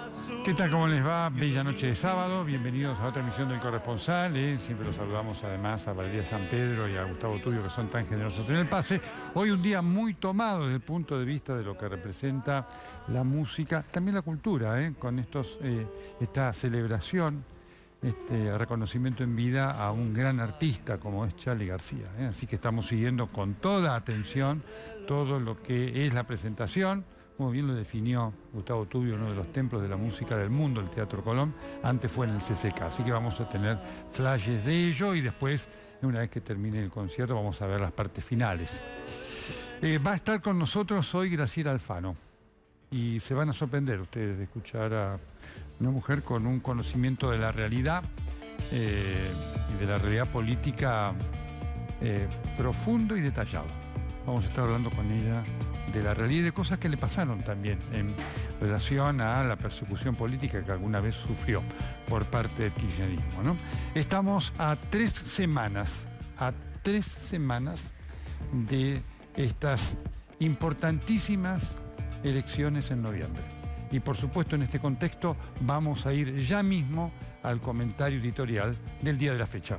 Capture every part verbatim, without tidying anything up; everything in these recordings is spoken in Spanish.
¿Qué tal? ¿Cómo les va? Bella noche de sábado. Bienvenidos a otra emisión del Corresponsal. ¿eh? Siempre los saludamos además a Valeria San Pedro y a Gustavo Tubio, que son tan generosos en el pase. Hoy un día muy tomado desde el punto de vista de lo que representa la música, también la cultura, ¿eh? con estos, eh, esta celebración, este reconocimiento en vida a un gran artista como es Charly García. ¿eh? Así que estamos siguiendo con toda atención todo lo que es la presentación. Como bien lo definió Gustavo Tubio, uno de los templos de la música del mundo, el Teatro Colón, antes fue en el C C K, así que vamos a tener flashes de ello y después, una vez que termine el concierto, vamos a ver las partes finales. Eh, va a estar con nosotros hoy Graciela Alfano y se van a sorprender ustedes de escuchar a una mujer con un conocimiento de la realidad eh, y de la realidad política eh, profundo y detallado. Vamos a estar hablando con ella de la realidad y de cosas que le pasaron también en relación a la persecución política que alguna vez sufrió por parte del kirchnerismo, ¿no? Estamos a tres semanas, a tres semanas de estas importantísimas elecciones en noviembre. Y por supuesto en este contexto vamos a ir ya mismo al comentario editorial del día de la fecha.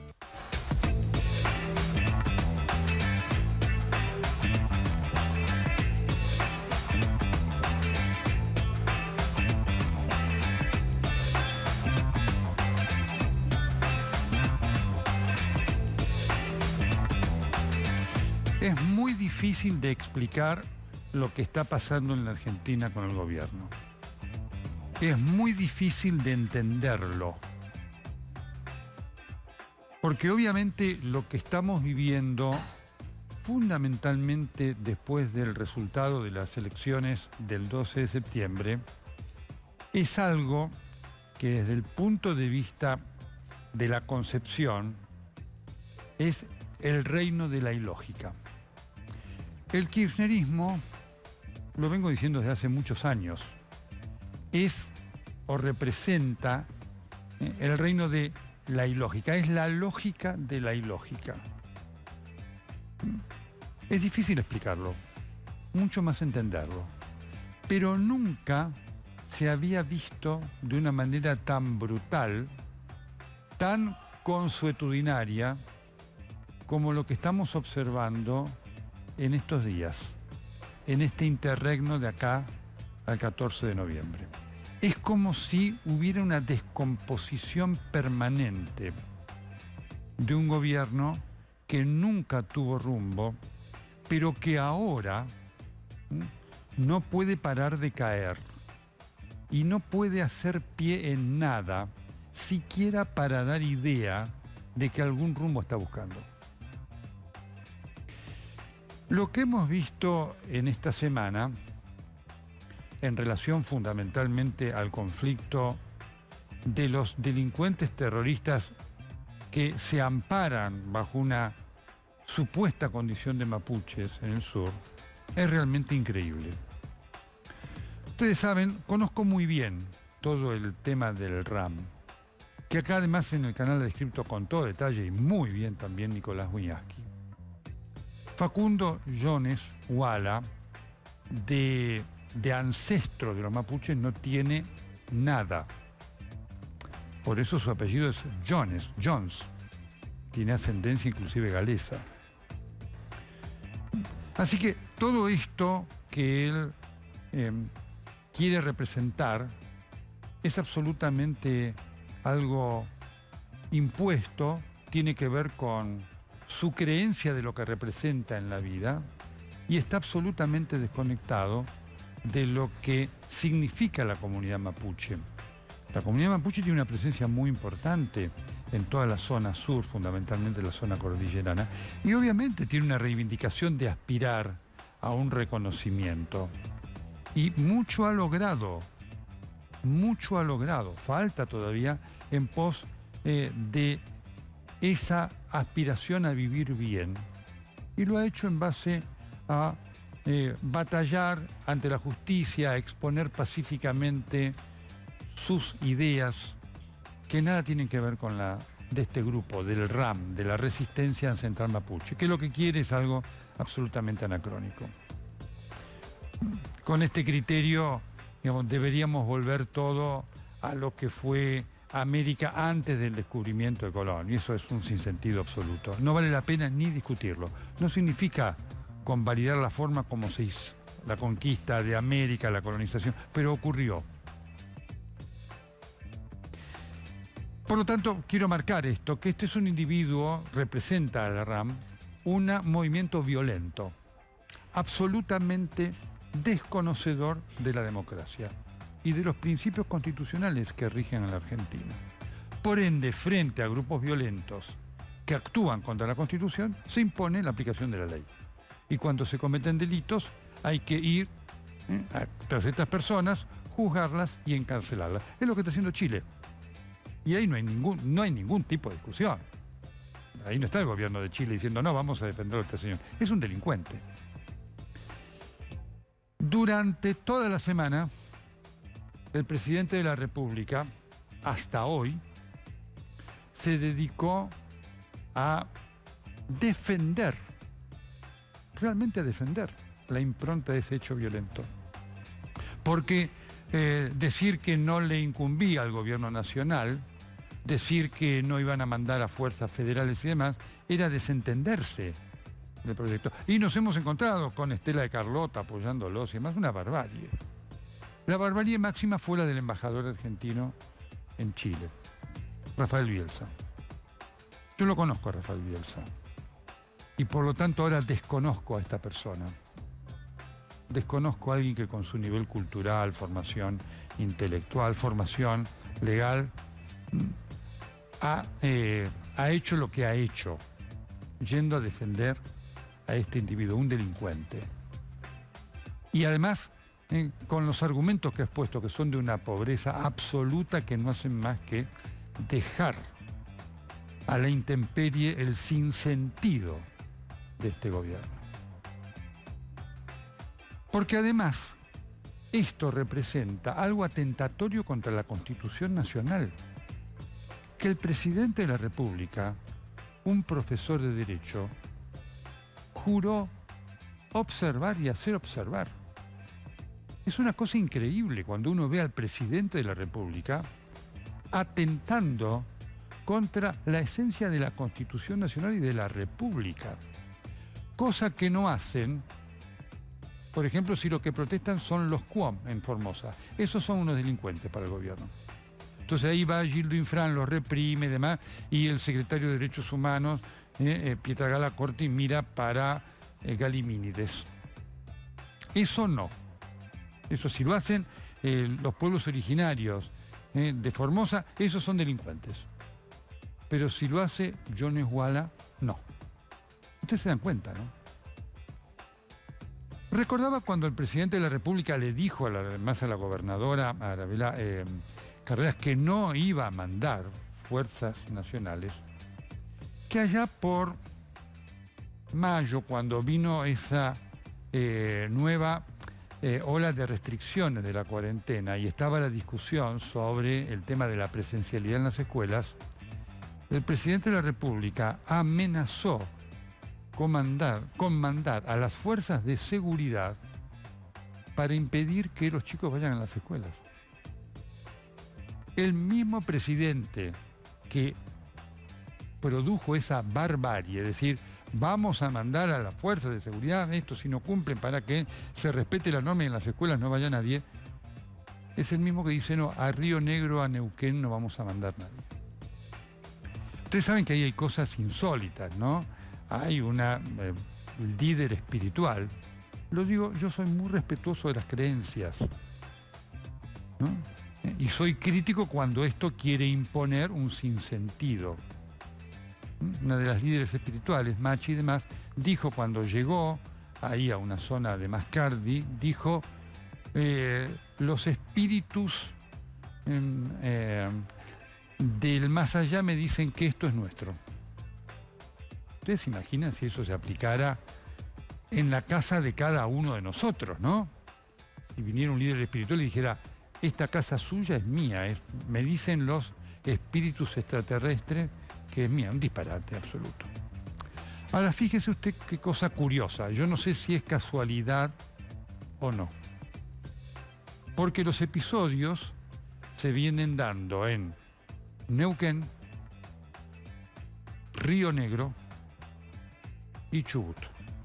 Es muy difícil de explicar lo que está pasando en la Argentina con el gobierno. Es muy difícil de entenderlo. Porque obviamente lo que estamos viviendo, fundamentalmente después del resultado de las elecciones del doce de septiembre, es algo que desde el punto de vista de la concepción es el reino de la ilógica. El kirchnerismo, lo vengo diciendo desde hace muchos años, es o representa eh, el reino de la ilógica, es la lógica de la ilógica. Es difícil explicarlo, mucho más entenderlo, pero nunca se había visto de una manera tan brutal, tan consuetudinaria, como lo que estamos observando en estos días, en este interregno de acá al catorce de noviembre. Es como si hubiera una descomposición permanente de un gobierno que nunca tuvo rumbo, pero que ahora no puede parar de caer y no puede hacer pie en nada, siquiera para dar idea de que algún rumbo está buscando. Lo que hemos visto en esta semana, en relación fundamentalmente al conflicto de los delincuentes terroristas que se amparan bajo una supuesta condición de mapuches en el sur, es realmente increíble. Ustedes saben, conozco muy bien todo el tema del RAM, que acá además en el canal ha descrito con todo detalle y muy bien también Nicolás Wiñaski. Facundo Jones Wala, de, de ancestro de los mapuches, no tiene nada. Por eso su apellido es Jones, Jones. Tiene ascendencia inclusive galesa. Así que todo esto que él eh, quiere representar es absolutamente algo impuesto, tiene que ver con su creencia de lo que representa en la vida y está absolutamente desconectado de lo que significa la comunidad mapuche. La comunidad mapuche tiene una presencia muy importante en toda la zona sur, fundamentalmente la zona cordillerana, y obviamente tiene una reivindicación de aspirar a un reconocimiento. Y mucho ha logrado, mucho ha logrado, falta todavía en pos eh, de esa aspiración a vivir bien. Y lo ha hecho en base a eh, batallar ante la justicia, a exponer pacíficamente sus ideas que nada tienen que ver con la de este grupo, del RAM, de la resistencia ancestral mapuche, que lo que quiere es algo absolutamente anacrónico. Con este criterio digamos, deberíamos volver todo a lo que fue América antes del descubrimiento de Colón, y eso es un sinsentido absoluto. No vale la pena ni discutirlo. No significa convalidar la forma como se hizo la conquista de América, la colonización, pero ocurrió. Por lo tanto, quiero marcar esto, que este es un individuo, representa a la RAM, un movimiento violento, absolutamente desconocedor de la democracia y de los principios constitucionales que rigen a la Argentina. Por ende, frente a grupos violentos que actúan contra la Constitución, se impone la aplicación de la ley. Y cuando se cometen delitos, hay que ir ¿eh? tras estas personas, juzgarlas y encarcelarlas. Es lo que está haciendo Chile. Y ahí no hay ningún, no hay ningún tipo de discusión. Ahí no está el gobierno de Chile diciendo, no, vamos a defender a este señor. Es un delincuente. Durante toda la semana, el presidente de la República, hasta hoy, se dedicó a defender, realmente a defender la impronta de ese hecho violento. Porque eh, decir que no le incumbía al gobierno nacional, decir que no iban a mandar a fuerzas federales y demás, era desentenderse del proyecto. Y nos hemos encontrado con Estela de Carlota apoyándolos y demás, una barbarie. La barbarie máxima fue la del embajador argentino en Chile, Rafael Bielsa. Yo lo conozco a Rafael Bielsa. Y por lo tanto ahora desconozco a esta persona. Desconozco a alguien que con su nivel cultural, formación intelectual, formación legal, ha, eh, ha hecho lo que ha hecho, yendo a defender a este individuo, un delincuente. Y además, eh, con los argumentos que ha expuesto, que son de una pobreza absoluta, que no hacen más que dejar a la intemperie el sinsentido de este gobierno. Porque además, esto representa algo atentatorio contra la Constitución Nacional. Que el presidente de la República, un profesor de Derecho, juró observar y hacer observar. Es una cosa increíble cuando uno ve al presidente de la República atentando contra la esencia de la Constitución Nacional y de la República. Cosa que no hacen, por ejemplo, si lo que protestan son los Cuom en Formosa. Esos son unos delincuentes para el gobierno. Entonces ahí va Gildo Infran, los reprime y demás, y el secretario de Derechos Humanos, eh, eh, Pietragala Corti, mira para eh, Galimínides. Eso no. Eso si lo hacen eh, los pueblos originarios eh, de Formosa, esos son delincuentes. Pero si lo hace John Esguala, no. Ustedes se dan cuenta, ¿no? Recordaba cuando el presidente de la República le dijo a la, además a la gobernadora, a Arabela eh, Carreras, que no iba a mandar fuerzas nacionales, que allá por mayo, cuando vino esa eh, nueva eh, ola de restricciones de la cuarentena y estaba la discusión sobre el tema de la presencialidad en las escuelas, el presidente de la República amenazó con mandar, con mandar a las fuerzas de seguridad para impedir que los chicos vayan a las escuelas. El mismo presidente que produjo esa barbarie, es decir, vamos a mandar a las fuerzas de seguridad, esto si no cumplen para que se respete la norma y en las escuelas no vaya nadie, es el mismo que dice, no, a Río Negro, a Neuquén no vamos a mandar nadie. Ustedes saben que ahí hay cosas insólitas, ¿no? Hay una eh, líder espiritual. Lo digo, yo soy muy respetuoso de las creencias, ¿no? Y soy crítico cuando esto quiere imponer un sinsentido. Una de las líderes espirituales, Machi y demás, dijo cuando llegó ahí a una zona de Mascardi, dijo, eh, los espíritus eh, eh, del más allá me dicen que esto es nuestro. Ustedes se imaginan si eso se aplicara en la casa de cada uno de nosotros, ¿no? Si viniera un líder espiritual y dijera, esta casa suya es mía, es, me dicen los espíritus extraterrestres que es mía, un disparate absoluto. Ahora fíjese usted qué cosa curiosa, yo no sé si es casualidad o no. Porque los episodios se vienen dando en Neuquén, Río Negro y Chubut.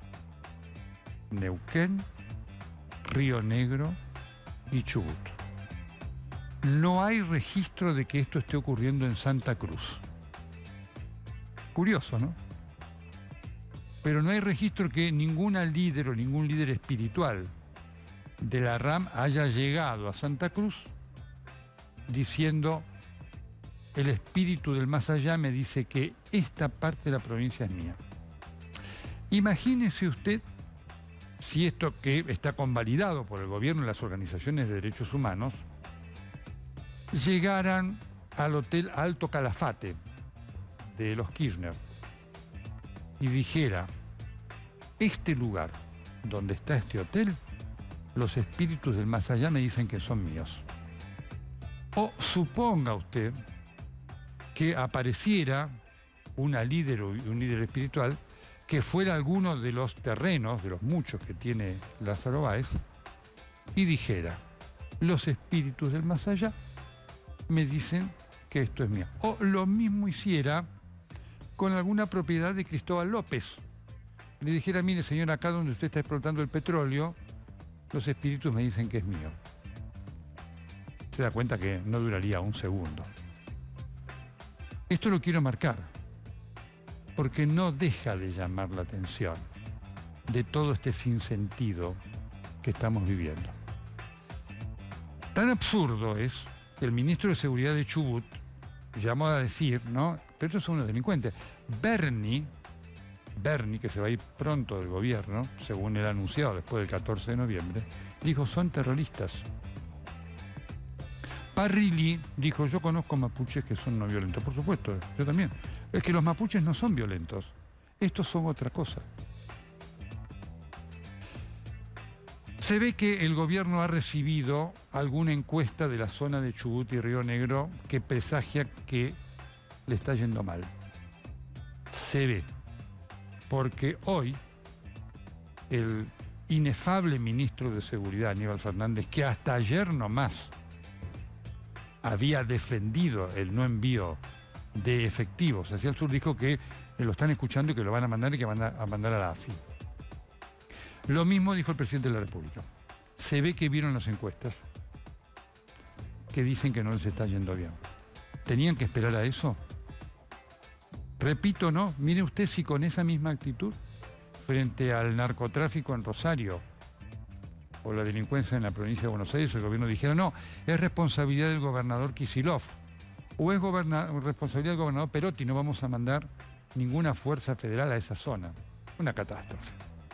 Neuquén, Río Negro y Chubut. No hay registro de que esto esté ocurriendo en Santa Cruz. Curioso, ¿no? Pero no hay registro que ninguna líder o ningún líder espiritual de la RAM haya llegado a Santa Cruz diciendo: el espíritu del más allá me dice que esta parte de la provincia es mía. Imagínese usted si esto, que está convalidado por el gobierno y las organizaciones de derechos humanos, llegaran al Hotel Alto Calafate de los Kirchner y dijera: este lugar donde está este hotel, los espíritus del más allá me dicen que son míos. O suponga usted que apareciera una líder o un líder espiritual que fuera alguno de los terrenos, de los muchos que tiene Lázaro Báez, y dijera: los espíritus del más allá me dicen que esto es mío. O lo mismo hiciera con alguna propiedad de Cristóbal López. Le dijera: mire, señor, acá donde usted está explotando el petróleo, los espíritus me dicen que es mío. Se da cuenta que no duraría un segundo. Esto lo quiero marcar, porque no deja de llamar la atención de todo este sinsentido que estamos viviendo. Tan absurdo es que el ministro de Seguridad de Chubut llamó a decir, ¿no? Pero estos son unos delincuentes. Bernie, Bernie, que se va a ir pronto del gobierno, según él anunciado después del catorce de noviembre, dijo: son terroristas. Parrilli dijo: yo conozco mapuches que son no violentos. Por supuesto, yo también. Es que los mapuches no son violentos. Estos son otra cosa. Se ve que el gobierno ha recibido alguna encuesta de la zona de Chubut y Río Negro que presagia que le está yendo mal. Se ve. Porque hoy el inefable ministro de Seguridad, Aníbal Fernández, que hasta ayer nomás había defendido el no envío de efectivos hacia el sur, dijo que lo están escuchando y que lo van a mandar y que van a mandar a la A F I. Lo mismo dijo el presidente de la República. Se ve que vieron las encuestas que dicen que no les está yendo bien. ¿Tenían que esperar a eso? Repito, no. Mire usted si con esa misma actitud frente al narcotráfico en Rosario o la delincuencia en la provincia de Buenos Aires, el gobierno dijera: no, es responsabilidad del gobernador Kicillof o es responsabilidad del gobernador Perotti, no vamos a mandar ninguna fuerza federal a esa zona. Una catástrofe.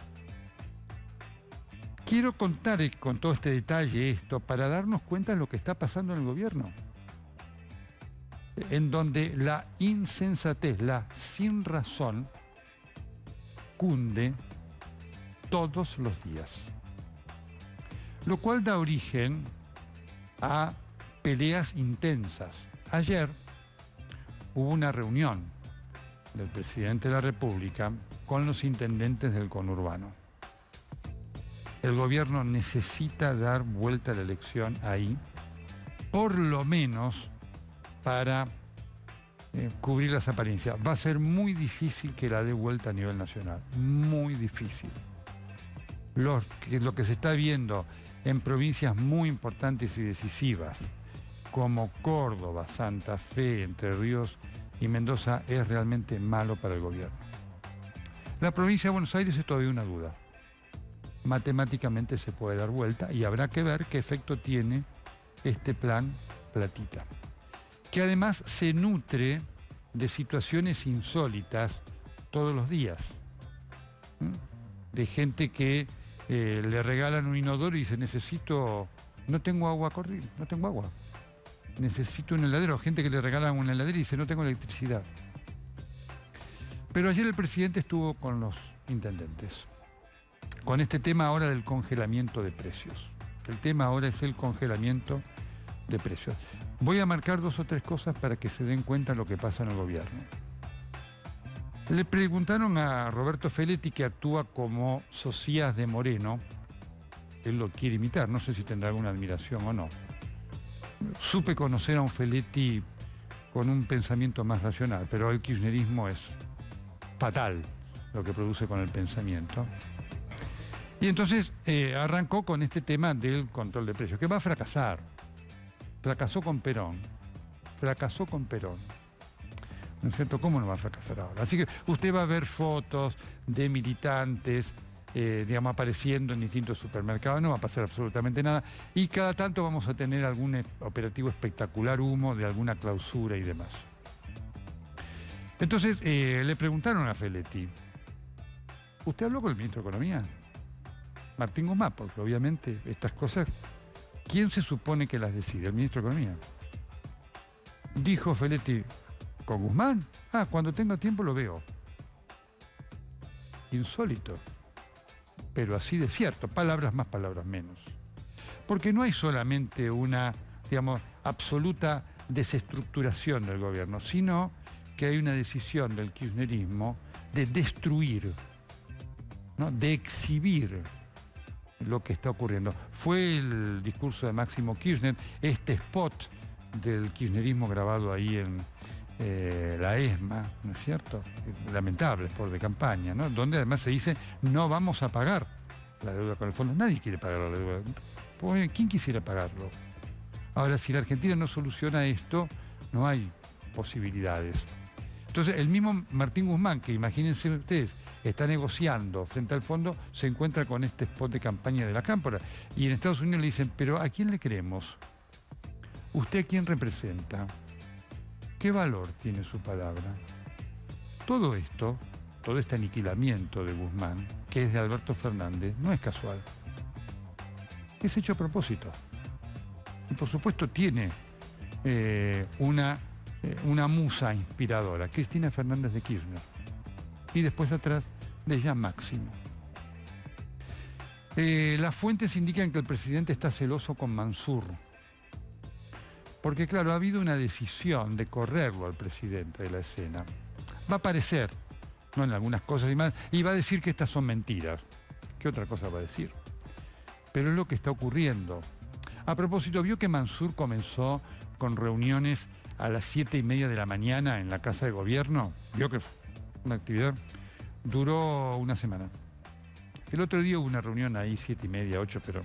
Quiero contar con todo este detalle esto para darnos cuenta de lo que está pasando en el gobierno, en donde la insensatez, la sin razón, cunde todos los días. Lo cual da origen a peleas intensas. Ayer hubo una reunión del presidente de la República con los intendentes del conurbano. El gobierno necesita dar vuelta a la elección ahí, por lo menos para eh, cubrir las apariencias. Va a ser muy difícil que la dé vuelta a nivel nacional, muy difícil. Los, que, lo que se está viendo en provincias muy importantes y decisivas, como Córdoba, Santa Fe, Entre Ríos y Mendoza, es realmente malo para el gobierno. La provincia de Buenos Aires es todavía una duda. Matemáticamente se puede dar vuelta y habrá que ver qué efecto tiene este plan Platita, que además se nutre de situaciones insólitas todos los días, ¿Mm? de gente que eh, le regalan un inodoro y dice: necesito, no tengo agua corriente, no tengo agua, necesito un heladero. Gente que le regalan un heladero y dice: no tengo electricidad. Pero ayer el presidente estuvo con los intendentes, con este tema ahora del congelamiento de precios. El tema ahora es el congelamiento de precios. Voy a marcar dos o tres cosas para que se den cuenta de lo que pasa en el gobierno. Le preguntaron a Roberto Feletti, que actúa como socias de Moreno, él lo quiere imitar, no sé si tendrá alguna admiración o no. Supe conocer a un Feletti con un pensamiento más racional, pero el kirchnerismo es fatal lo que produce con el pensamiento. Y entonces eh, arrancó con este tema del control de precios, que va a fracasar. Fracasó con Perón. Fracasó con Perón. ¿No es cierto? ¿Cómo no va a fracasar ahora? Así que usted va a ver fotos de militantes, eh, digamos, apareciendo en distintos supermercados, no va a pasar absolutamente nada. Y cada tanto vamos a tener algún operativo espectacular humo de alguna clausura y demás. Entonces, eh, le preguntaron a Feletti, ¿usted habló con el ministro de Economía? Martín Guzmán, porque obviamente estas cosas, ¿quién se supone que las decide? El ministro de Economía. Dijo Feletti, ¿con Guzmán? Ah, cuando tenga tiempo lo veo. Insólito, pero así de cierto, palabras más, palabras menos. Porque no hay solamente una, digamos, absoluta desestructuración del gobierno, sino que hay una decisión del kirchnerismo de destruir, ¿no? De exhibir lo que está ocurriendo. Fue el discurso de Máximo Kirchner, este spot del kirchnerismo grabado ahí en eh, la ESMA, ¿no es cierto? Lamentable, spot de campaña, ¿no? Donde además se dice, no vamos a pagar la deuda con el fondo. Nadie quiere pagar la deuda. ¿Quién quisiera pagarlo? Ahora, si la Argentina no soluciona esto, no hay posibilidades. Entonces, el mismo Martín Guzmán, que imagínense ustedes, está negociando frente al fondo, se encuentra con este spot de campaña de la Cámpora. Y en Estados Unidos le dicen, pero ¿a quién le creemos? ¿Usted a quién representa? ¿Qué valor tiene su palabra? Todo esto, todo este aniquilamiento de Guzmán, que es de Alberto Fernández, no es casual. Es hecho a propósito. Y por supuesto tiene eh, una... una musa inspiradora, Cristina Fernández de Kirchner. Y después atrás de ella Máximo. Eh, las fuentes indican que el presidente está celoso con Mansur. Porque claro, ha habido una decisión de correrlo al presidente de la escena. Va a aparecer, ¿no? En algunas cosas y más, y va a decir que estas son mentiras. ¿Qué otra cosa va a decir? Pero es lo que está ocurriendo. A propósito, vio que Mansur comenzó con reuniones a las siete y media de la mañana en la Casa de Gobierno. Vio que una actividad duró una semana. El otro día hubo una reunión ahí, siete y media, ocho, pero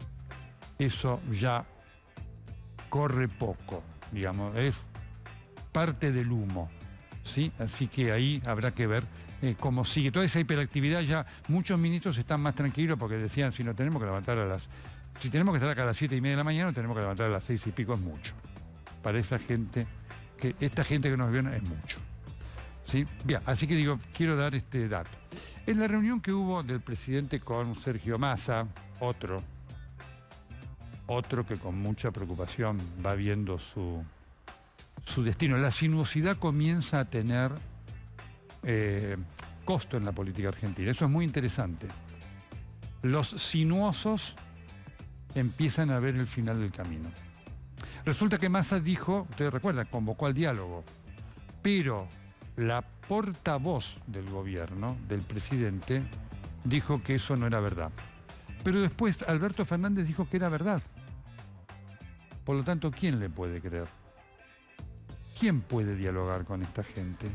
eso ya corre poco, digamos, es parte del humo, ¿sí? Así que ahí habrá que ver eh, cómo sigue. Toda esa hiperactividad ya, muchos ministros están más tranquilos porque decían, si no tenemos que levantar a las... Si tenemos que estar acá a las siete y media de la mañana, tenemos que levantar a las seis y pico, es mucho. Para esa gente, que esta gente que nos viene es mucho. ¿Sí? Bien, así que digo, quiero dar este dato. En la reunión que hubo del presidente con Sergio Massa, otro, otro que con mucha preocupación va viendo su, su destino, la sinuosidad comienza a tener eh, costo en la política argentina. Eso es muy interesante. Los sinuosos empiezan a ver el final del camino. Resulta que Massa dijo, ustedes recuerdan, convocó al diálogo, pero la portavoz del gobierno, del presidente, dijo que eso no era verdad. Pero después Alberto Fernández dijo que era verdad. Por lo tanto, ¿quién le puede creer? ¿Quién puede dialogar con esta gente?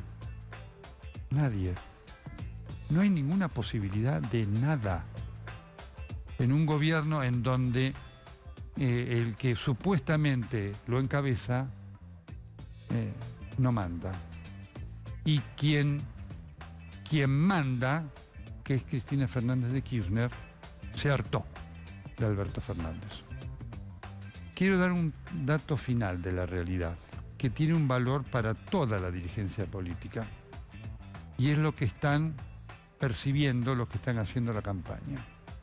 Nadie. No hay ninguna posibilidad de nada en un gobierno en donde Eh, el que supuestamente lo encabeza eh, no manda. Y quien, quien manda, que es Cristina Fernández de Kirchner, se hartó de Alberto Fernández. Quiero dar un dato final de la realidad, que tiene un valor para toda la dirigencia política. Y es lo que están percibiendo los que están haciendo la campaña.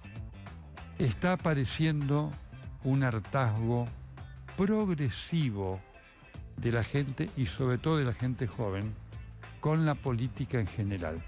Está apareciendo un hartazgo progresivo de la gente y sobre todo de la gente joven con la política en general.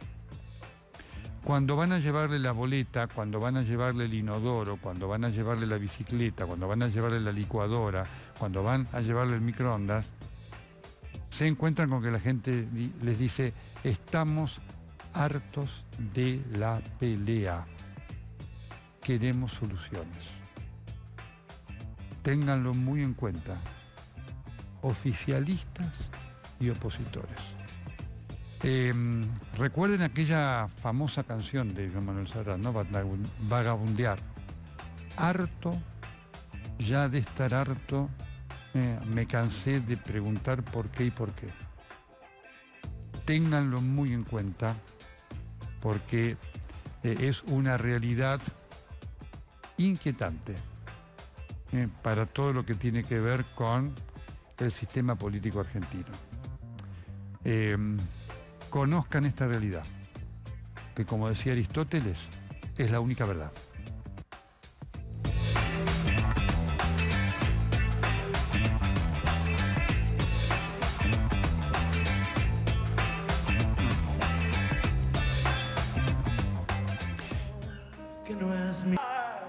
Cuando van a llevarle la boleta, cuando van a llevarle el inodoro, cuando van a llevarle la bicicleta, cuando van a llevarle la licuadora, cuando van a llevarle el microondas, se encuentran con que la gente les dice, estamos hartos de la pelea. queremos soluciones. Ténganlo muy en cuenta, oficialistas y opositores. Eh, recuerden aquella famosa canción de Joan Manuel Serrat, ¿no? Vagabundear. Harto, ya de estar harto, eh, me cansé de preguntar por qué y por qué. Ténganlo muy en cuenta, porque eh, es una realidad inquietante eh, para todo lo que tiene que ver con el sistema político argentino. Eh, conozcan esta realidad, que como decía Aristóteles, es la única verdad. Que no es mi...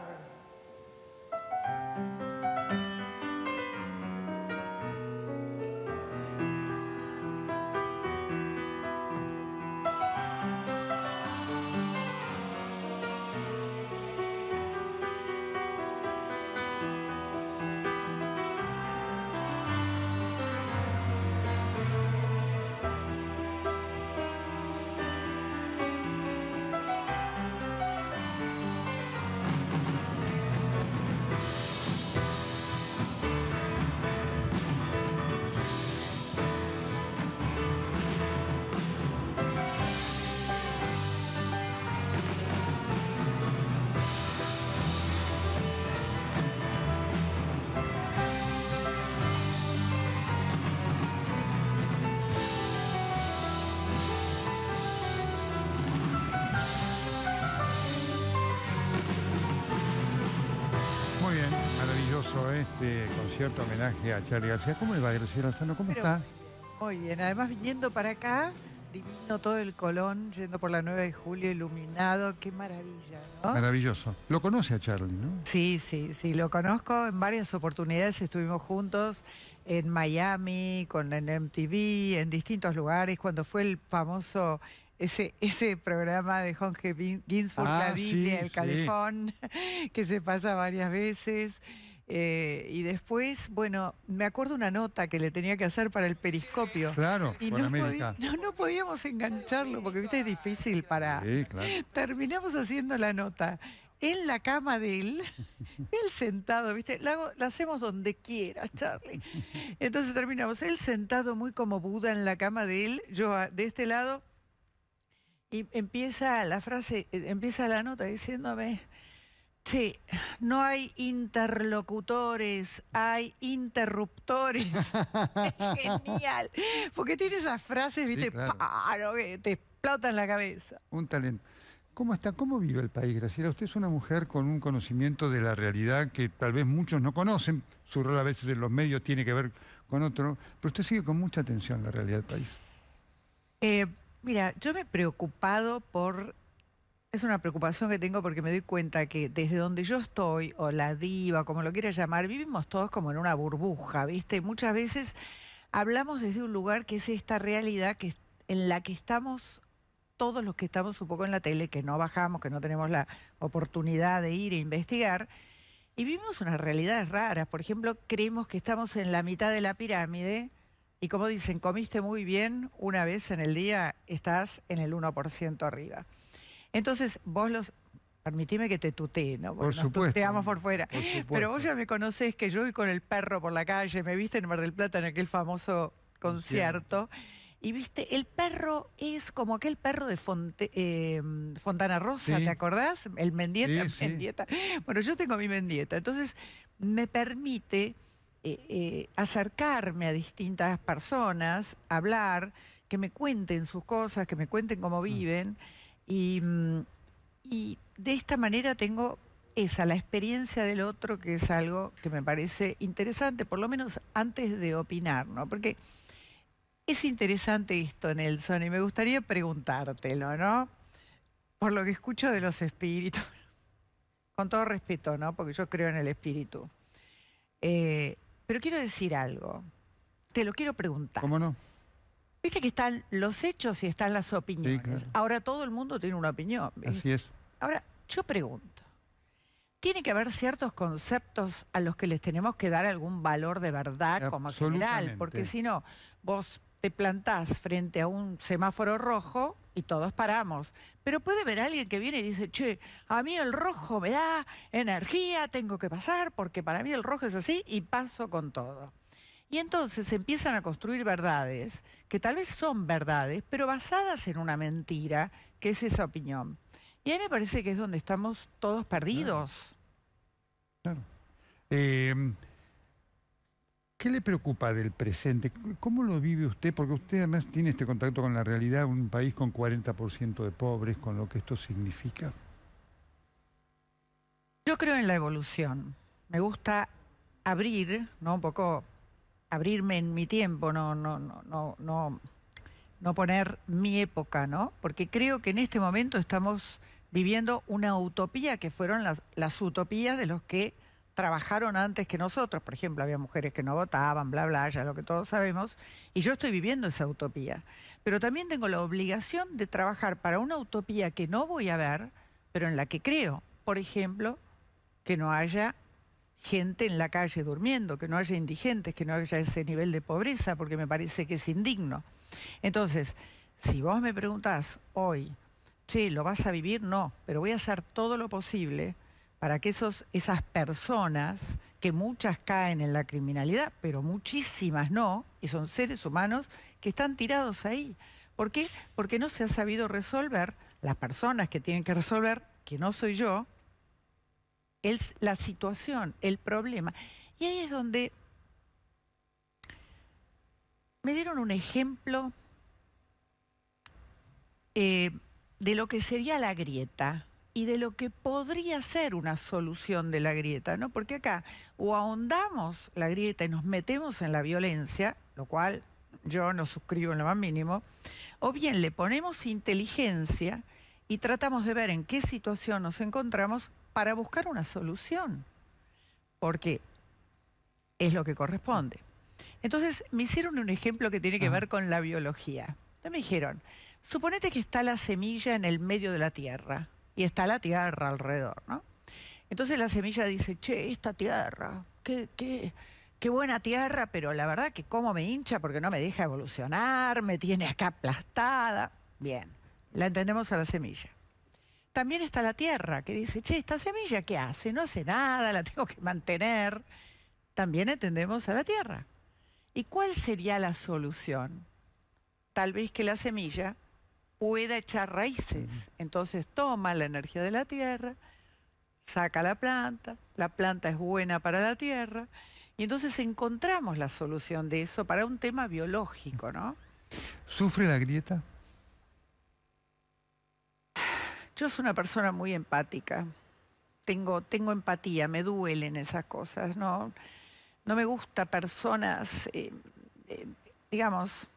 Este concierto homenaje a Charly García. ¿Cómo le va, Graciela Alfano? ¿Cómo Pero, está? Muy bien, además viniendo para acá, divino todo el Colón, yendo por la nueve de julio, iluminado, qué maravilla, ¿no? Maravilloso. ¿Lo conoce a Charly, no? Sí, sí, sí, lo conozco en varias oportunidades, estuvimos juntos en Miami, con en M T V, en distintos lugares, cuando fue el famoso... Ese, ese programa de Jorge Ginsburg, ah, La Biblia, sí, el Calefón, sí. Que se pasa varias veces. Eh, y después, bueno, me acuerdo una nota que le tenía que hacer para el Periscopio. Claro, y con no, América. podí, no, no podíamos engancharlo, porque viste, es difícil para... Sí, claro. Terminamos haciendo la nota en la cama de él, él sentado, viste, la, hago, la hacemos donde quieras, Charly. Entonces terminamos, él sentado muy como Buda en la cama de él, yo de este lado... Y empieza la frase, empieza la nota diciéndome, sí, no hay interlocutores, hay interruptores. Genial, porque tiene esas frases, viste, sí, claro. Paro, que te explotan la cabeza. Un talento. ¿Cómo está? ¿Cómo vive el país, Graciela? Usted es una mujer con un conocimiento de la realidad que tal vez muchos no conocen. Su rol a veces en los medios tiene que ver con otro, pero usted sigue con mucha atención la realidad del país. Eh... Mira, yo me he preocupado por... Es una preocupación que tengo porque me doy cuenta que desde donde yo estoy, o la diva, como lo quieras llamar, vivimos todos como en una burbuja, ¿viste? Muchas veces hablamos desde un lugar que es esta realidad que, en la que estamos todos los que estamos un poco en la tele, que no bajamos, que no tenemos la oportunidad de ir e investigar, y vivimos unas realidades raras. Por ejemplo, creemos que estamos en la mitad de la pirámide... Y como dicen, comiste muy bien, una vez en el día estás en el uno por ciento arriba. Entonces, vos los... Permitime que te tutee, ¿no? Porque por nos supuesto. tuteamos por fuera. Por Pero vos ya me conocés que yo voy con el perro por la calle, me viste en Mar del Plata en aquel famoso concierto. Y viste, el perro es como aquel perro de Fonte, eh, Fontana Rosa, sí. ¿Te acordás? El Mendieta. Sí, Mendieta. Sí. Bueno, yo tengo mi Mendieta. Entonces, me permite... Eh, eh, acercarme a distintas personas, hablar, que me cuenten sus cosas, que me cuenten cómo viven, y, y de esta manera tengo esa, la experiencia del otro, que es algo que me parece interesante, por lo menos antes de opinar, ¿no? Porque es interesante esto, Nelson, y me gustaría preguntártelo, ¿no? Por lo que escucho de los espíritus, con todo respeto, ¿no? Porque yo creo en el espíritu. Eh, Pero quiero decir algo, te lo quiero preguntar. ¿Cómo no? Viste que están los hechos y están las opiniones. Sí, claro. Ahora todo el mundo tiene una opinión, ¿ves? Así es. Ahora, yo pregunto, tiene que haber ciertos conceptos a los que les tenemos que dar algún valor de verdad como general, porque si no, vos te plantás frente a un semáforo rojo y todos paramos. Pero puede haber alguien que viene y dice, che, a mí el rojo me da energía, tengo que pasar porque para mí el rojo es así y paso con todo. Y entonces empiezan a construir verdades que tal vez son verdades, pero basadas en una mentira, que es esa opinión. Y a mí me parece que es donde estamos todos perdidos. Claro. Claro. Eh, ¿Qué le preocupa del presente? ¿Cómo lo vive usted? Porque usted además tiene este contacto con la realidad, un país con cuarenta por ciento de pobres, con lo que esto significa. Yo creo en la evolución. Me gusta abrir, ¿no? Un poco abrirme en mi tiempo, no, no, no, no, no, no poner mi época, ¿no? Porque creo que en este momento estamos viviendo una utopía que fueron las, las utopías de los que trabajaron antes que nosotros. Por ejemplo, había mujeres que no votaban, bla, bla, ya lo que todos sabemos, y yo estoy viviendo esa utopía. Pero también tengo la obligación de trabajar para una utopía que no voy a ver, pero en la que creo. Por ejemplo, que no haya gente en la calle durmiendo, que no haya indigentes, que no haya ese nivel de pobreza, porque me parece que es indigno. Entonces, si vos me preguntás hoy, che, ¿lo vas a vivir? No, pero voy a hacer todo lo posible para que esos, esas personas, que muchas caen en la criminalidad, pero muchísimas no, y son seres humanos que están tirados ahí. ¿Por qué? Porque no se ha sabido resolver, las personas que tienen que resolver, que no soy yo, el, la situación, el problema. Y ahí es donde me dieron un ejemplo eh, de lo que sería la grieta y de lo que podría ser una solución de la grieta, ¿no? Porque acá o ahondamos la grieta y nos metemos en la violencia, lo cual yo no suscribo en lo más mínimo, o bien le ponemos inteligencia y tratamos de ver en qué situación nos encontramos para buscar una solución, porque es lo que corresponde. Entonces me hicieron un ejemplo que tiene que ver con la biología. Entonces me dijeron, suponete que está la semilla en el medio de la tierra y está la tierra alrededor, ¿no? Entonces la semilla dice, che, esta tierra, qué, qué, qué buena tierra, pero la verdad que cómo me hincha porque no me deja evolucionar, me tiene acá aplastada. Bien, la entendemos a la semilla. También está la tierra que dice, che, esta semilla ¿qué hace? No hace nada, la tengo que mantener. También entendemos a la tierra. ¿Y cuál sería la solución? Tal vez que la semilla pueda echar raíces. Entonces toma la energía de la tierra, saca la planta, la planta es buena para la tierra, y entonces encontramos la solución de eso para un tema biológico, ¿no? ¿Sufre la grieta? Yo soy una persona muy empática. Tengo, tengo empatía, me duelen esas cosas, ¿no? No me gusta personas, eh, eh, digamos...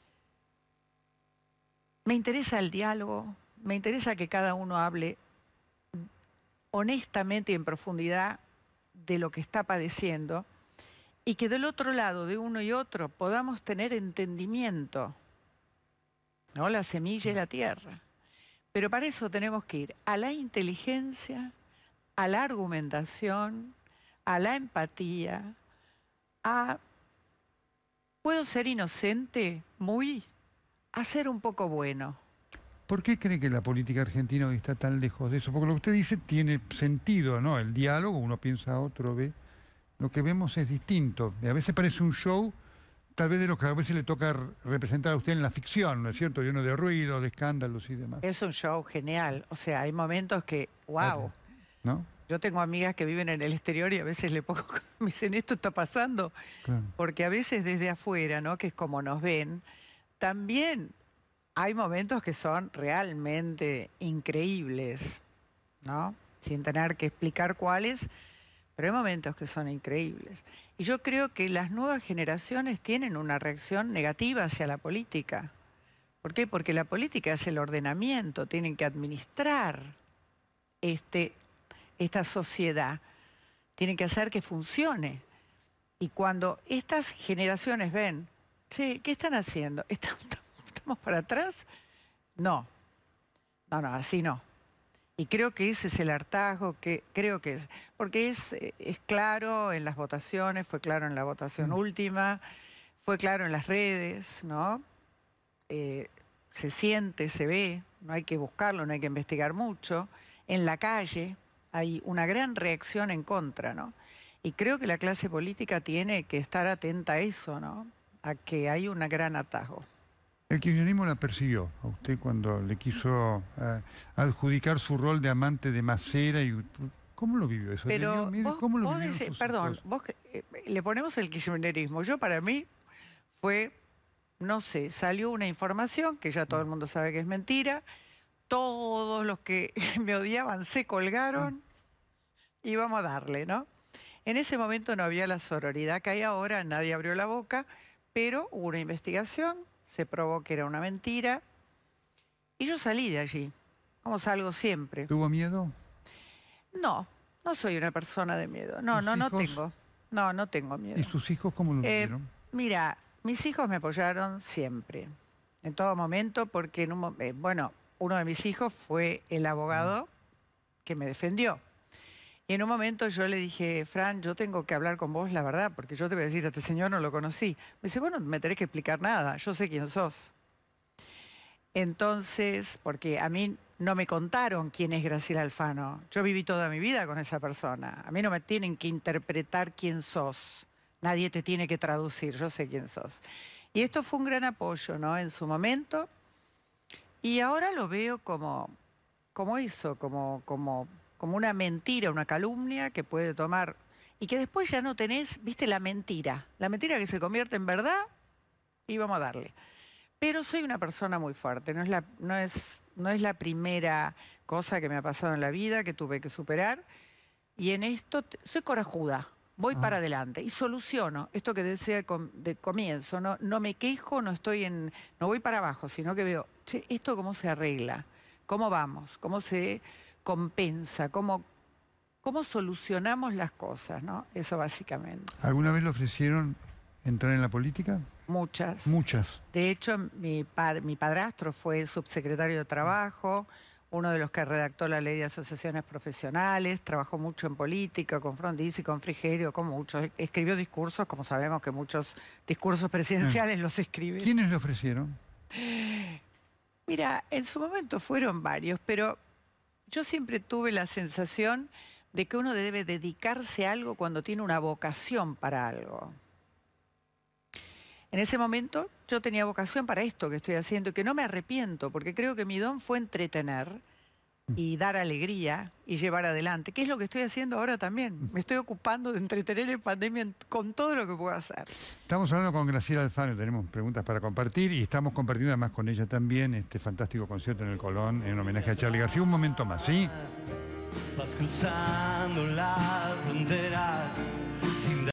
Me interesa el diálogo, me interesa que cada uno hable honestamente y en profundidad de lo que está padeciendo y que del otro lado, de uno y otro, podamos tener entendimiento, ¿no? La semilla y la tierra. Pero para eso tenemos que ir a la inteligencia, a la argumentación, a la empatía, a... ¿Puedo ser inocente? Muy... a ser un poco bueno. ¿Por qué cree que la política argentina hoy está tan lejos de eso? Porque lo que usted dice tiene sentido, ¿no? El diálogo, uno piensa, otro ve. Lo que vemos es distinto. Y a veces parece un show, tal vez de lo que a veces le toca representar a usted en la ficción, ¿no es cierto? Lleno de ruido, de escándalos y demás. Es un show genial. O sea, hay momentos que, wow. ¿No? Yo tengo amigas que viven en el exterior y a veces le pongo, me dicen, esto está pasando. Claro. Porque a veces desde afuera, ¿no? Que es como nos ven, también hay momentos que son realmente increíbles, ¿no? Sin tener que explicar cuáles, pero hay momentos que son increíbles. Y yo creo que las nuevas generaciones tienen una reacción negativa hacia la política. ¿Por qué? Porque la política es el ordenamiento, tienen que administrar este, esta sociedad, tienen que hacer que funcione. Y cuando estas generaciones ven, che, ¿qué están haciendo? ¿Estamos para atrás? No. No, no, así no. Y creo que ese es el hartazgo, que creo que es, porque es, eh, es claro en las votaciones, fue claro en la votación Mm. última, fue claro en las redes, ¿no? Eh, se siente, se ve, no hay que buscarlo, no hay que investigar mucho. En la calle hay una gran reacción en contra, ¿no? Y creo que la clase política tiene que estar atenta a eso, ¿no? A que hay un gran hartazgo. El kirchnerismo la persiguió a usted cuando le quiso eh, adjudicar su rol de amante de Macera. Y, ¿cómo lo vivió eso? ¿Le dio Pero miedo? vos, ¿Cómo lo vos vivieron dice- sus perdón, hijos? vos eh, le ponemos el kirchnerismo. Yo para mí fue, no sé, salió una información que ya todo el mundo sabe que es mentira. Todos los que me odiaban se colgaron y vamos a darle, ¿no? En ese momento no había la sororidad que hay ahora, nadie abrió la boca, pero hubo una investigación, se probó que era una mentira y yo salí de allí, como salgo siempre. ¿Tuvo miedo? No, no soy una persona de miedo, no, ¿Sus no, no hijos? tengo, no, no tengo miedo. ¿Y sus hijos cómo lo Eh, vivieron? mira, mis hijos me apoyaron siempre, en todo momento, porque en un, mo- eh, bueno, uno de mis hijos fue el abogado que me defendió. Y en un momento yo le dije, Fran, yo tengo que hablar con vos la verdad, porque yo te voy a decir, a este señor no lo conocí. Me dice, bueno, no me tenés que explicar nada, yo sé quién sos. Entonces, porque a mí no me contaron quién es Graciela Alfano. Yo viví toda mi vida con esa persona. A mí no me tienen que interpretar quién sos. Nadie te tiene que traducir, yo sé quién sos. Y esto fue un gran apoyo, ¿no? En su momento. Y ahora lo veo como, como eso, como, como, como una mentira, una calumnia que puede tomar. Y que después ya no tenés, viste, la mentira. La mentira que se convierte en verdad y vamos a darle. Pero soy una persona muy fuerte, no es la, no es, no es la primera cosa que me ha pasado en la vida que tuve que superar. Y en esto te- soy corajuda, voy Ah. para adelante y soluciono esto que decía com- de comienzo. No, no me quejo, no estoy en, no voy para abajo, sino que veo, che, esto cómo se arregla, cómo vamos, cómo se compensa, cómo, cómo solucionamos las cosas, ¿no? Eso básicamente. ¿Alguna vez le ofrecieron entrar en la política? Muchas. Muchas. De hecho, mi, pad- mi padrastro fue subsecretario de Trabajo, uno de los que redactó la ley de asociaciones profesionales, trabajó mucho en política, con Frondizi, con Frigerio, con muchos. Escribió discursos, como sabemos que muchos discursos presidenciales los escribe. ¿Quiénes le ofrecieron? Mira, en su momento fueron varios, pero yo siempre tuve la sensación de que uno debe dedicarse a algo cuando tiene una vocación para algo. En ese momento yo tenía vocación para esto que estoy haciendo y que no me arrepiento, porque creo que mi don fue entretener y dar alegría y llevar adelante, que es lo que estoy haciendo ahora también. Me estoy ocupando de entretener en pandemia en- con todo lo que puedo hacer. Estamos hablando con Graciela Alfano, tenemos preguntas para compartir y estamos compartiendo además con ella también este fantástico concierto en el Colón en homenaje a Charly García. Un momento más, ¿sí? Vas cruzando las fronteras sin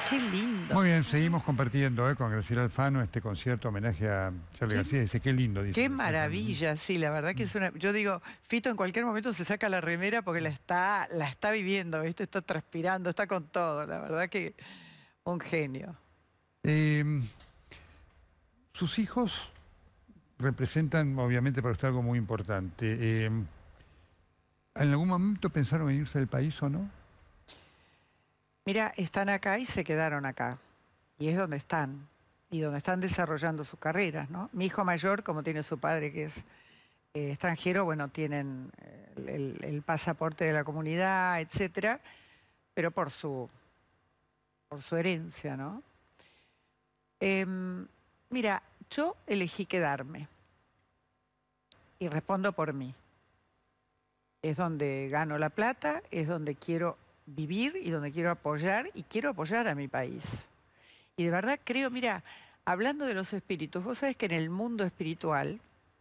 Qué lindo. Muy bien, seguimos compartiendo eh, con Graciela Alfano este concierto homenaje a Charly García. Dice, qué lindo. Dice, Qué maravilla, sí, la verdad que es una... Yo digo, Fito en cualquier momento se saca la remera porque la está, la está viviendo, ¿viste? Está transpirando, está con todo. La verdad que un genio. Eh, sus hijos representan, obviamente, para usted algo muy importante. Eh, ¿En algún momento pensaron en irse del país o no? Mira, están acá y se quedaron acá. Y es donde están. Y donde están desarrollando sus carreras, ¿no? Mi hijo mayor, como tiene su padre que es eh, extranjero, bueno, tienen el, el, el pasaporte de la comunidad, etcétera, pero por su, por su herencia, ¿no? Eh, mira, yo elegí quedarme. Y respondo por mí. Es donde gano la plata, es donde quiero vivir y donde quiero apoyar, y quiero apoyar a mi país. Y de verdad creo, mira, hablando de los espíritus, vos sabés que en el mundo espiritual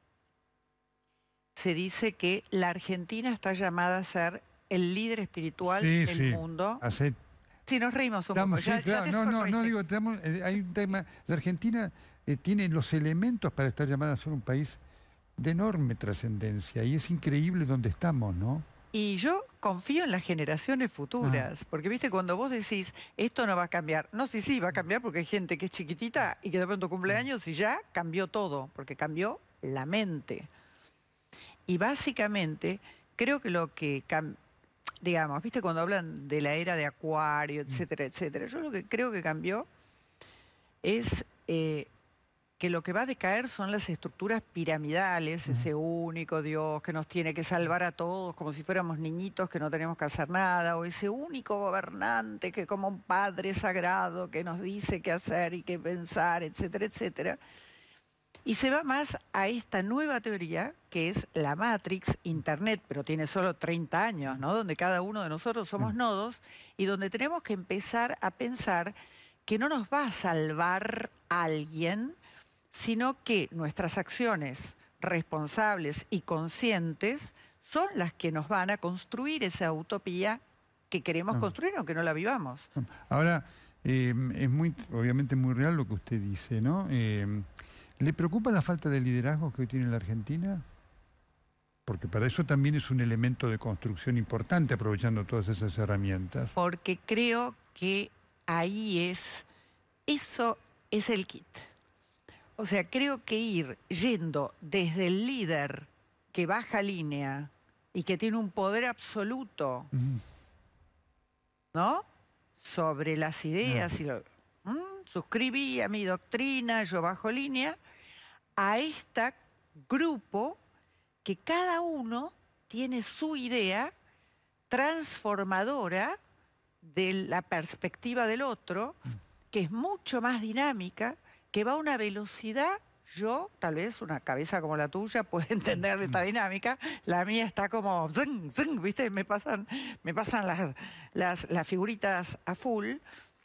se dice que la Argentina está llamada a ser el líder espiritual sí, del sí. mundo. Hace... Sí, nos reímos un Estamos, poco. Ya, sí, claro. ya No, no, no, corregí. digo, estamos, eh, hay un tema. La Argentina eh, tiene los elementos para estar llamada a ser un país de enorme trascendencia y es increíble donde estamos, ¿no? Y yo confío en las generaciones futuras, Ah. porque viste, cuando vos decís, esto no va a cambiar, no, sí, sí, va a cambiar porque hay gente que es chiquitita y que de pronto cumple años y ya cambió todo, porque cambió la mente. Y básicamente, creo que lo que, digamos, viste, cuando hablan de la era de Acuario, etcétera, etcétera, yo lo que creo que cambió es... Eh, que lo que va a decaer son las estructuras piramidales, ese único Dios que nos tiene que salvar a todos como si fuéramos niñitos que no tenemos que hacer nada, o ese único gobernante que como un padre sagrado que nos dice qué hacer y qué pensar, etcétera, etcétera. Y se va más a esta nueva teoría que es la Matrix, Internet, pero tiene solo treinta años, ¿no? Donde cada uno de nosotros somos nodos y donde tenemos que empezar a pensar que no nos va a salvar alguien, sino que nuestras acciones responsables y conscientes son las que nos van a construir esa utopía que queremos Ah. construir, aunque no la vivamos. Ahora, eh, es muy, obviamente muy real lo que usted dice, ¿no? Eh, ¿Le preocupa la falta de liderazgo que hoy tiene la Argentina? Porque para eso también es un elemento de construcción importante, aprovechando todas esas herramientas. Porque creo que ahí es, eso es el kit. O sea, creo que ir yendo desde el líder que baja línea y que tiene un poder absoluto, Mm. ¿no? Sobre las ideas y lo... ¿Mm? Suscribí a mi doctrina, yo bajo línea, a este grupo que cada uno tiene su idea transformadora de la perspectiva del otro, que es mucho más dinámica, que va a una velocidad, yo, tal vez una cabeza como la tuya, puede entender esta dinámica, la mía está como, zing, zing, ¿viste? Me pasan, me pasan las, las, las figuritas a full,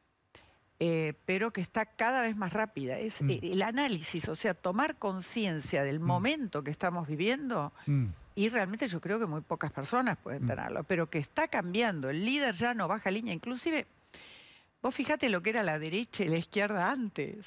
eh, pero que está cada vez más rápida. Es Mm. el análisis, o sea, tomar conciencia del Mm. momento que estamos viviendo, Mm. y realmente yo creo que muy pocas personas pueden Mm. tenerlo, pero que está cambiando, el líder ya no baja línea, inclusive, vos fíjate lo que era la derecha y la izquierda antes.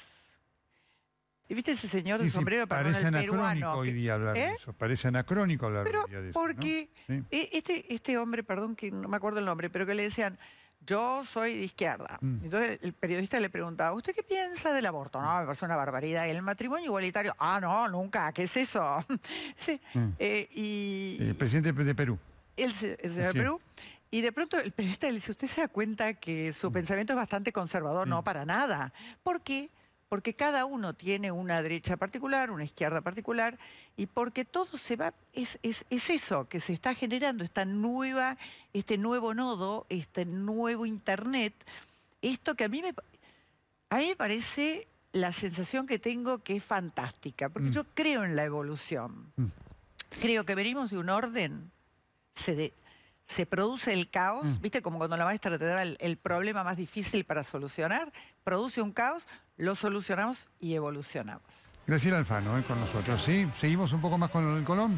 ¿Y viste ese señor de Sí, sí, sombrero, perdón, parece el anacrónico peruano? hoy que- día hablar ¿Eh? de eso. Parece anacrónico hablar Pero hoy día de eso, ¿no? porque Sí. e- este, este hombre, perdón, que no me acuerdo el nombre, pero que le decían, yo soy de izquierda. Mm. Entonces el periodista le preguntaba, ¿usted qué piensa del aborto? No, me parece una barbaridad. ¿Y el matrimonio igualitario? Ah, no, nunca, ¿qué es eso? Sí, Mm. eh, y El presidente de Perú. él se- el señor de Sí. Perú. Y de pronto el periodista le dice, ¿usted se da cuenta que su pensamiento es bastante conservador? Sí. No, para nada. ¿Por qué? Porque cada uno tiene una derecha particular, una izquierda particular, y porque todo se va, es, es, es eso, que se está generando esta nueva, este nuevo nodo, este nuevo Internet, esto que a mí me, a mí me parece la sensación que tengo que es fantástica, porque Mm. yo creo en la evolución. Mm. Creo que venimos de un orden, se, de- se produce el caos, Mm. ¿viste? Como cuando la maestra te da el, el problema más difícil para solucionar, produce un caos, lo solucionamos y evolucionamos. Graciela Alfano, eh, con nosotros, ¿sí? Seguimos un poco más con el Colón.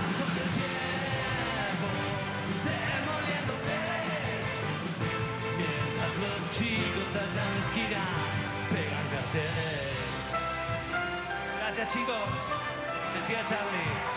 Mientras chicos. Decía Charlie.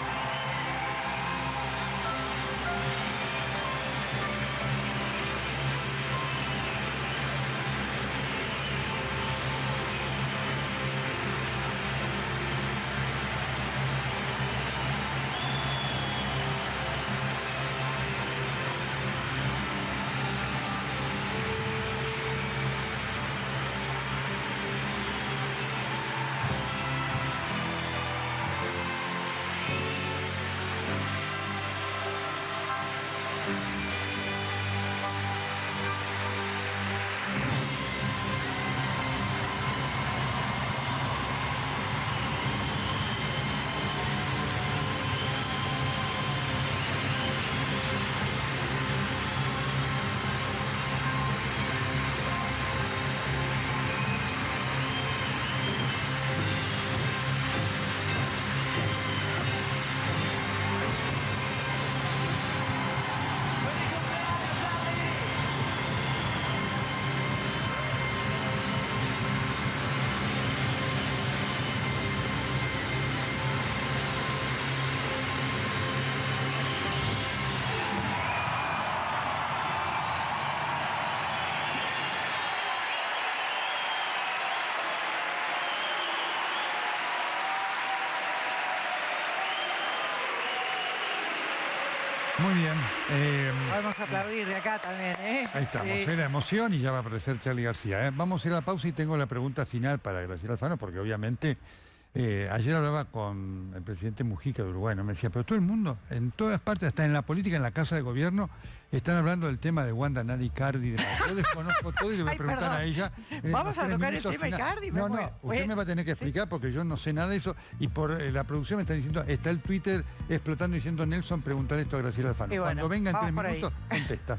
Muy bien. Eh, Podemos aplaudir de acá también, ¿eh? Ahí estamos, Sí. ¿eh? La emoción y ya va a aparecer Charly García. ¿eh? Vamos a ir a la pausa y tengo la pregunta final para Graciela Alfano, porque obviamente eh, ayer hablaba con el presidente Mujica de Uruguay, ¿no? Me decía, pero todo el mundo, en todas partes, hasta en la política, en la Casa de Gobierno, están hablando del tema de Wanda Nara Icardi. De yo desconozco todo y le voy a Ay, preguntar perdón. a ella. Vamos a los tres tocar el minutos tema final- Icardi, me No, no, muero. usted Bueno, me va a tener que explicar porque yo no sé nada de eso. Y por eh, la producción me está diciendo, está el Twitter explotando diciendo, Nelson, preguntar esto a Graciela Alfano. Y bueno, Cuando venga en vamos tres por ahí. minutos, contesta.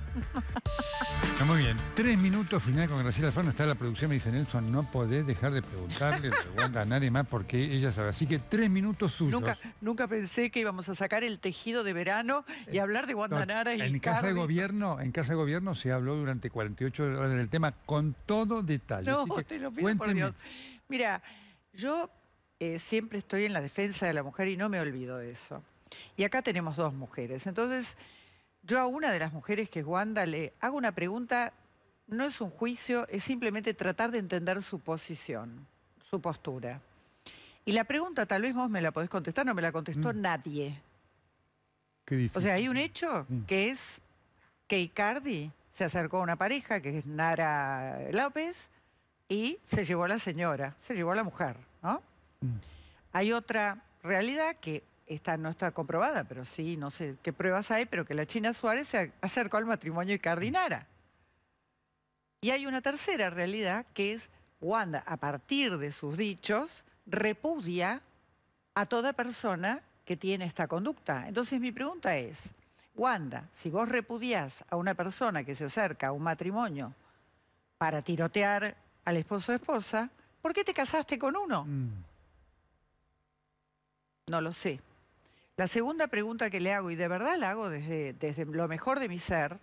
No, muy bien. Tres minutos final con Graciela Alfano. Está la producción, me dice, Nelson, no podés dejar de preguntarle de Wanda Nara y más porque ella sabe. Así que tres minutos suyos. Nunca, nunca pensé que íbamos a sacar el tejido de verano y hablar de Wanda No, Nara y en Casa de Icardi. Gobierno, en Casa de Gobierno se habló durante cuarenta y ocho horas del tema con todo detalle. No, Así que te lo pido por cuénteme. Dios. Mira, yo eh, siempre estoy en la defensa de la mujer y no me olvido de eso. Y acá tenemos dos mujeres. Entonces, yo a una de las mujeres que es Wanda le hago una pregunta, no es un juicio, es simplemente tratar de entender su posición, su postura. Y la pregunta tal vez vos me la podés contestar, no me la contestó Mm. nadie. Qué difícil. O sea, hay un hecho Sí. que es que Icardi se acercó a una pareja, que es Nara López, y se llevó a la señora, se llevó a la mujer, ¿no? Mm. Hay otra realidad que esta no está comprobada, pero sí, no sé qué pruebas hay, pero que la China Suárez se acercó al matrimonio Icardi-Nara. Y hay una tercera realidad que es Wanda, a partir de sus dichos, repudia a toda persona que tiene esta conducta. Entonces mi pregunta es, Wanda, si vos repudiás a una persona que se acerca a un matrimonio para tirotear al esposo o esposa, ¿por qué te casaste con uno? Mm. No lo sé. La segunda pregunta que le hago, y de verdad la hago desde, desde lo mejor de mi ser,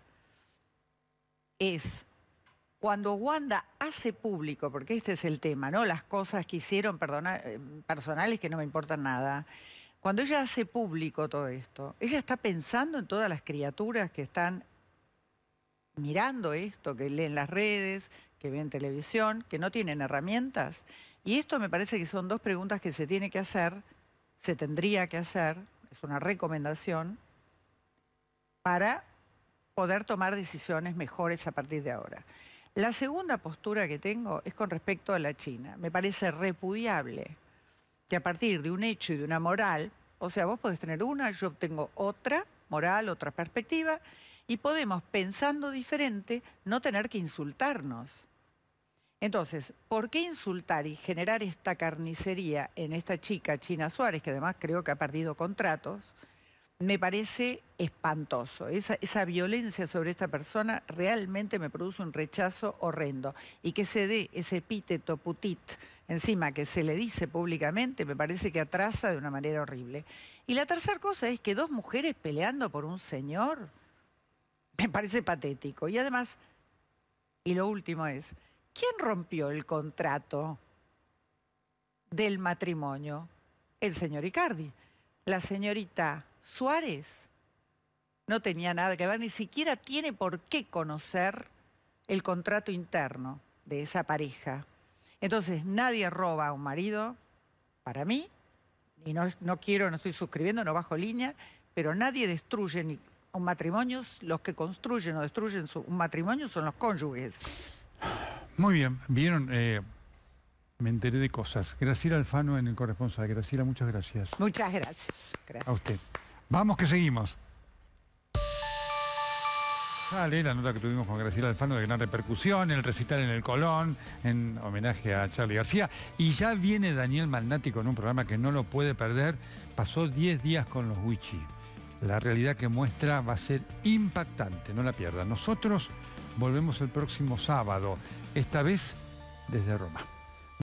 es cuando Wanda hace público, porque este es el tema, ¿no? Las cosas que hicieron perdona, eh, personales que no me importan nada. Cuando ella hace público todo esto, ella está pensando en todas las criaturas que están mirando esto, que leen las redes, que ven televisión, que no tienen herramientas. Y esto me parece que son dos preguntas que se tiene que hacer, se tendría que hacer, es una recomendación, para poder tomar decisiones mejores a partir de ahora. La segunda postura que tengo es con respecto a la China. Me parece repudiable que a partir de un hecho y de una moral, o sea, vos podés tener una, yo tengo otra moral, otra perspectiva, y podemos, pensando diferente, no tener que insultarnos. Entonces, ¿por qué insultar y generar esta carnicería en esta chica, China Suárez, que además creo que ha perdido contratos? Me parece espantoso. Esa, esa violencia sobre esta persona realmente me produce un rechazo horrendo. Y que se dé ese epíteto putit encima que se le dice públicamente, me parece que atrasa de una manera horrible. Y la tercera cosa es que dos mujeres peleando por un señor, me parece patético. Y además, y lo último es, ¿quién rompió el contrato del matrimonio? El señor Icardi. La señorita Suárez no tenía nada que ver, ni siquiera tiene por qué conocer el contrato interno de esa pareja. Entonces, nadie roba a un marido, para mí, y no, no quiero, no estoy suscribiendo, no bajo línea, pero nadie destruye ni un matrimonio. Los que construyen o destruyen su, un matrimonio son los cónyuges. Muy bien, vieron, eh, me enteré de cosas. Graciela Alfano en El Corresponsal. Graciela, muchas gracias. Muchas gracias. Gracias. A usted. Vamos que seguimos. Sale la nota que tuvimos con Graciela Alfano de gran repercusión, el recital en el Colón, en homenaje a Charly García. Y ya viene Daniel Malnati con un programa que no lo puede perder. Pasó diez días con los Wichi. La realidad que muestra va a ser impactante, no la pierdan. Nosotros volvemos el próximo sábado, esta vez desde Roma.